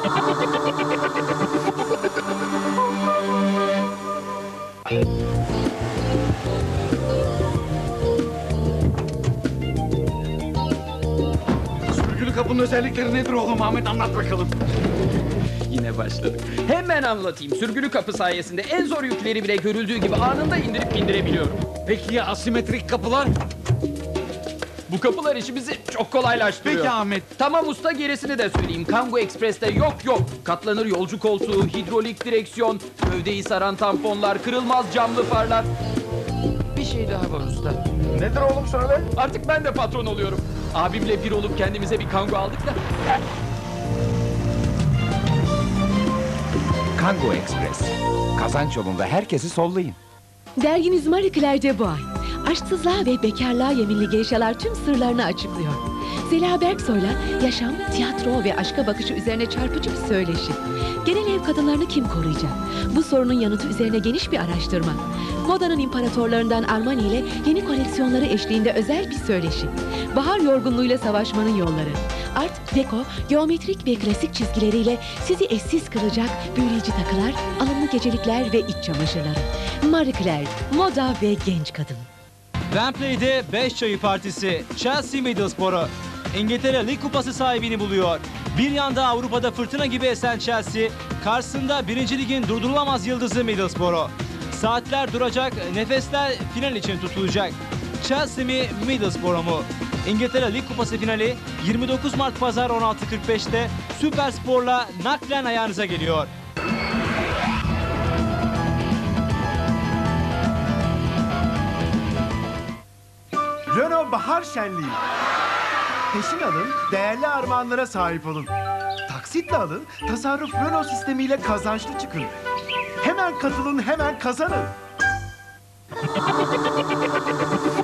Sürgülü kapının özellikleri nedir oğlum Ahmet, anlat bakalım. Yine başladık. Hemen anlatayım. Sürgülü kapı sayesinde en zor yükleri bile görüldüğü gibi anında indirip bindirebiliyorum. Peki ya asimetrik kapılar? Bu kapılar işimizi çok kolaylaştırıyor. Peki Ahmet. Tamam usta, gerisini de söyleyeyim. Kangoo Express'te yok. Katlanır yolcu koltuğu, hidrolik direksiyon, gövdeyi saran tamponlar, kırılmaz camlı farlar. Bir şey daha var usta. Nedir oğlum söyle. Artık ben de patron oluyorum. Abimle bir olup kendimize bir Kangoo aldık da. Kangoo Express. Kazanç yolunda herkesi sollayın. Dergimiz Marie Claire'de bu ay. Aşksızlığa ve bekarlığa yeminli geyşalar tüm sırlarını açıklıyor. Zeliha Berksoy'la yaşam, tiyatro ve aşka bakışı üzerine çarpıcı bir söyleşi. Genel ev kadınlarını kim koruyacak? Bu sorunun yanıtı üzerine geniş bir araştırma. Modanın imparatorlarından Armani ile yeni koleksiyonları eşliğinde özel bir söyleşi. Bahar yorgunluğuyla savaşmanın yolları. Art, deko, geometrik ve klasik çizgileriyle sizi eşsiz kılacak büyüleyici takılar, alımlı gecelikler ve iç çamaşırları. Marie Claire, moda ve genç kadın. Wembley'de 5 çayı partisi. Chelsea Middlesbrough. İngiltere Lig Kupası sahibini buluyor. Bir yanda Avrupa'da fırtına gibi esen Chelsea, karşısında 1. Lig'in durdurulamaz yıldızı Middlesbrough. Saatler duracak, nefesler final için tutulacak. Chelsea mi, Middlesbrough mu? İngiltere Lig Kupası finali 29 Mart Pazar 16.45'te Süper Spor'la naklen ayağınıza geliyor. Renault Bahar Şenliği. Peşin alın, değerli armağanlara sahip olun. Taksitle alın, tasarruf Renault sistemiyle kazançlı çıkın. Hemen katılın, hemen kazanın.